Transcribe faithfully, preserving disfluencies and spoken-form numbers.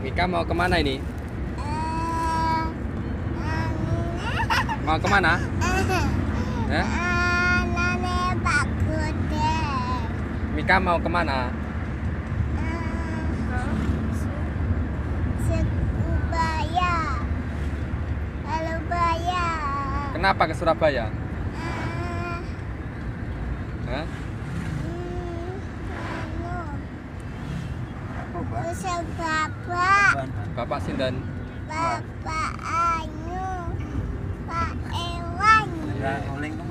Mika mau kemana ini? Eh, Mau kemana? Eh? Nenek Pak Kude. Mika mau kemana? Surabaya. Surabaya. Kenapa ke Surabaya? Hah? Bisa bapak, Bapak Sindan. bapak Anu, Pak Ewan. Ya, oleng